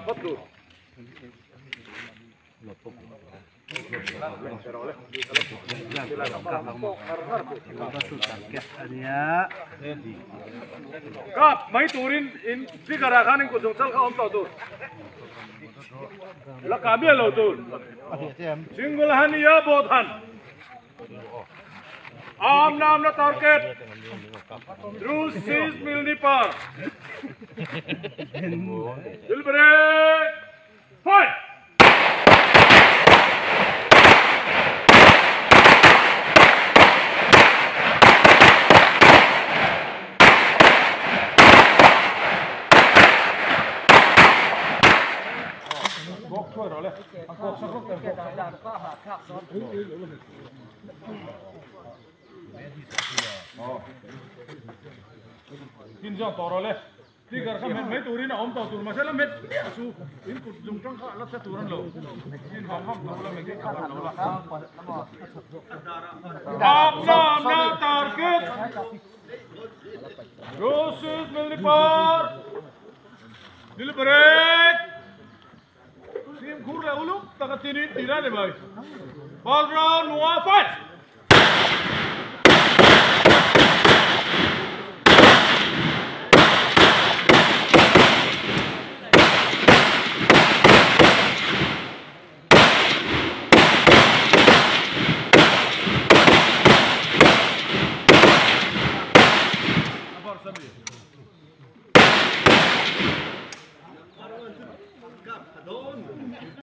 Betul. Kap, mai turin in di garakan in kusung sal ka om tau tu. La kami lo tu. Singulahan ya bodhan. Am na target. Terus sis milni par. Deliberate. Fight. Tin jong toro le ti gar ka met mai turin om to tur masala met su in ku jung tang ka lat sa turan lo tin ham ham to la me ke ka lo la na target Roses Melipar Deliberate Tim khur la uluk takat tinin tira le bhai ball round 1 fight